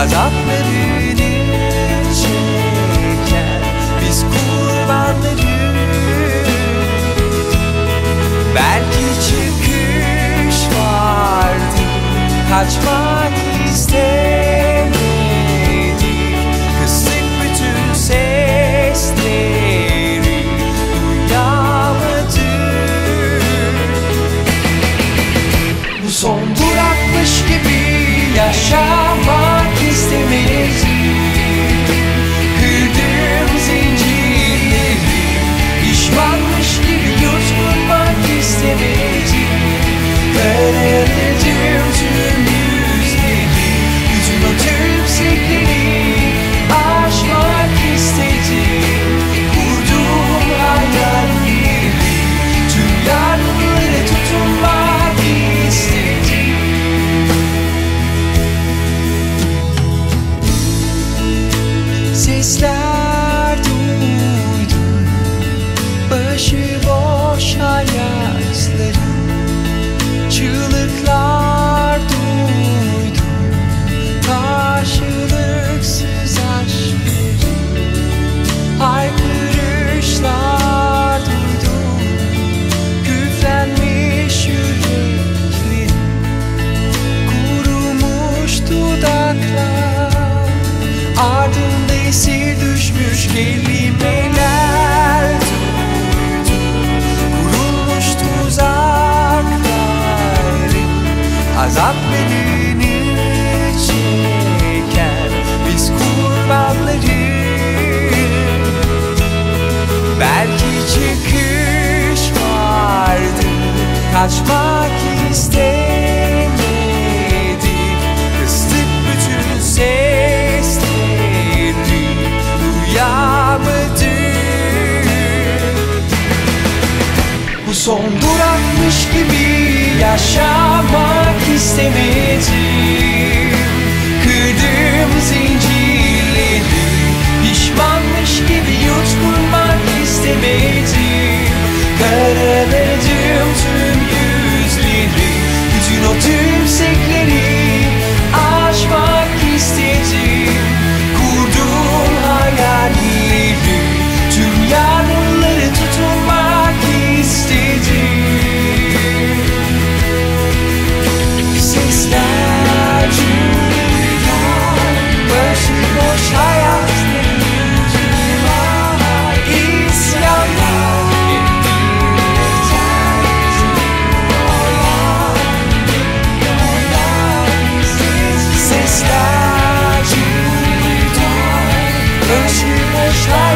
azaplarını çeken biz kurbanları. Belki çıkış vardı, kaçmak istemedik, kıstık bütün sesleri duyamadık. Bu son durakmış gibi yaşamak istemedik, kırdım zincirleri, pişmanmış gibi yutkunmak istemedik. Karaladım tüm yüzleri, bütün o tümsekleri aşmak istedim. Kurduğum hayalleri, tüm yarınları tutunmak istedim. Sesler duydum, başıboş hayatları, çığlıklar duydum, karşılıksız aşkları, haykırışlar duydum, küflenmiş yürekleri, kurumuş dudaklar, ardında esir düşmüş kelimeler duydum, kurulmuş tuzaklar, azaplarını çeken biz kurbanları. Belki çıkış vardı, kaçmak istemedik, kıstık bütün sesleri duyamadık. Bu son durakmış gibi yaşamak istemedim, kırdım zincirleri, pişmanmış gibi yutkunmak istemedim. Karaladım tüm yüzleri, bütün o tümsekleri aşmak istedim. Kurduğum hayalleri, tüm yarınları tutunmak istedim. Sesler duyuyor, başıboş hayatları, isyanlar, sesler duyuyor, başıboş hayatları.